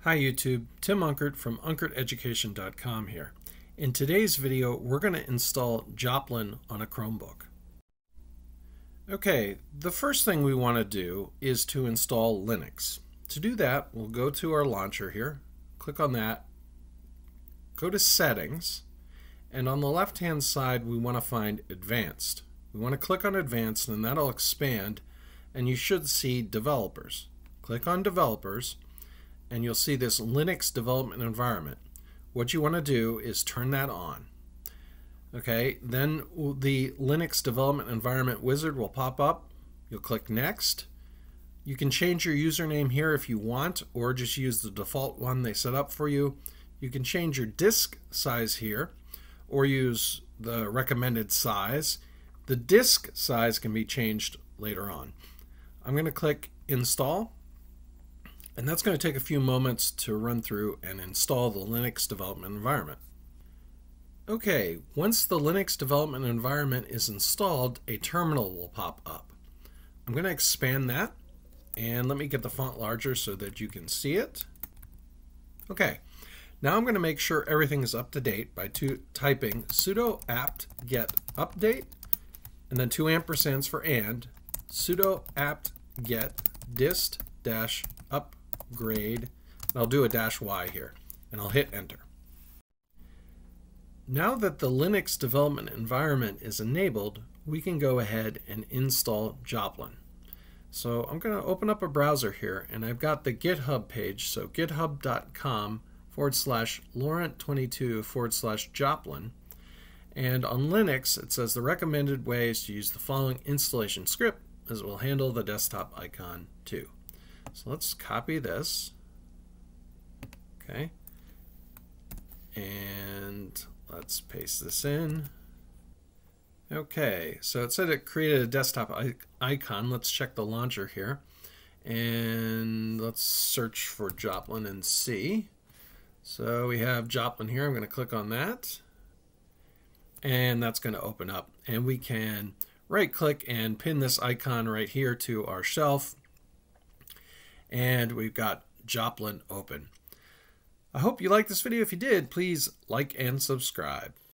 Hi YouTube, Tim Unkert from UnkertEducation.com here. In today's video, we're going to install Joplin on a Chromebook. Okay, the first thing we want to do is to install Linux. To do that, we'll go to our launcher here, click on that, go to Settings, and on the left-hand side we want to find Advanced. We want to click on Advanced and that'll expand, and you should see Developers. Click on Developers, and you'll see this Linux development environment. What you want to do is turn that on. Okay, then the Linux development environment wizard will pop up. You'll click Next. You can change your username here if you want, or just use the default one they set up for you. You can change your disk size here, or use the recommended size. The disk size can be changed later on. I'm going to click Install. And that's going to take a few moments to run through and install the Linux development environment. Okay, once the Linux development environment is installed, a terminal will pop up. I'm going to expand that, and let me get the font larger so that you can see it. Okay, now I'm going to make sure everything is up to date by typing sudo apt-get update, and then 2 ampersands for sudo apt-get dist-upgrade, and I'll do a -y here, and I'll hit enter. Now that the Linux development environment is enabled, we can go ahead and install Joplin. So I'm going to open up a browser here, and I've got the GitHub page, so github.com/Laurent22/Joplin. And on Linux, it says the recommended way is to use the following installation script, as it will handle the desktop icon too. So let's copy this, okay, and let's paste this in. Okay, so it said it created a desktop icon. Let's check the launcher here, and let's search for Joplin and see. So we have Joplin here. I'm going to click on that, and that's going to open up, and we can right-click and pin this icon right here to our shelf. And we've got Joplin open. I hope you liked this video. If you did, please like and subscribe.